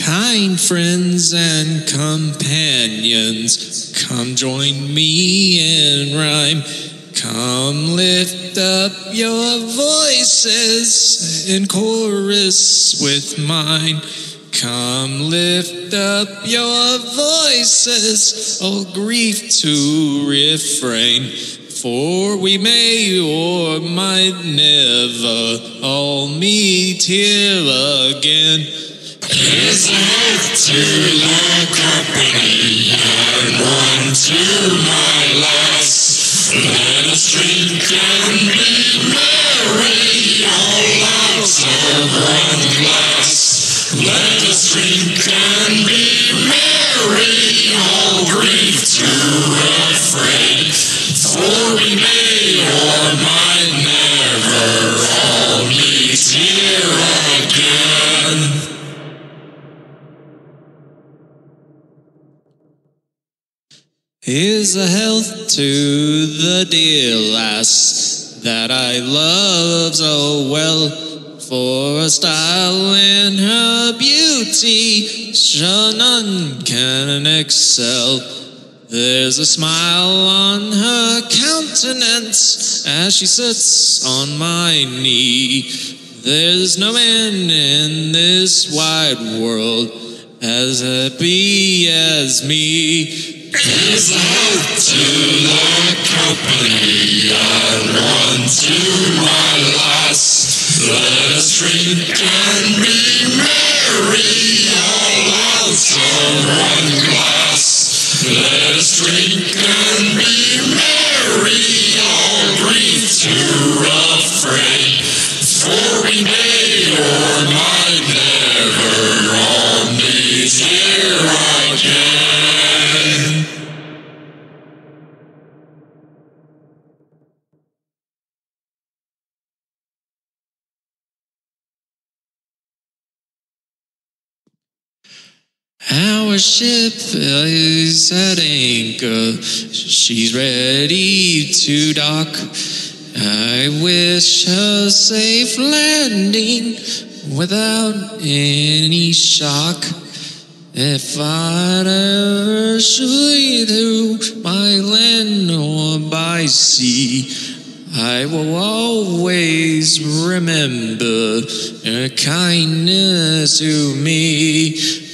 Kind friends and companions, come join me in rhyme. Come lift up your voices in chorus with mine. Come lift up your voices, oh grief to refrain. For we may or might never all meet here again. Here's a health to the company and one to my lass. Let us drink and be merry, all out of one glass. Let us drink and be merry, all grief to affray. For we may or might never all meet here again. Here's a health to the dear lass that I love so well. For a style in her beauty, sure none can excel. There's a smile on her countenance as she sits on my knee. There's no man in this wide world as happy as me. Here's a health to the company and one to my lass. Let us drink and be merry, all out of one glass. Let us drink and be merry, all grief to affray. For we may or might never all meet here again. Our ship is at anchor, she's ready to dock. I wish her safe landing without any shock. If I'd ever shoot through by land or by sea, I will always remember her kindness to me.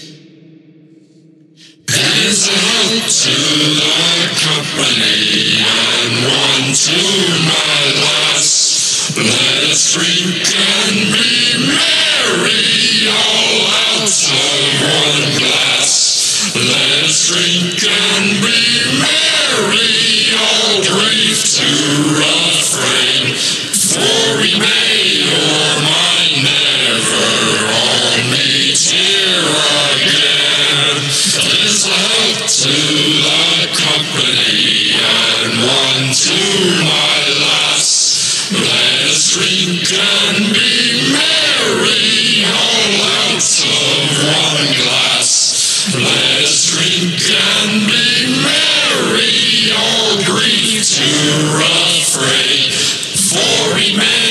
Here's a health to the company and one to my lass. Let us drink and be merry, all out of one glass. Let us drink and be merry, all grief to refrain. For we may or might never all meet here again. Here's a health to the company and one to my lass. Let us drink and be merry, all out of one glass. Let us drink and be merry, all grief to affray. For we may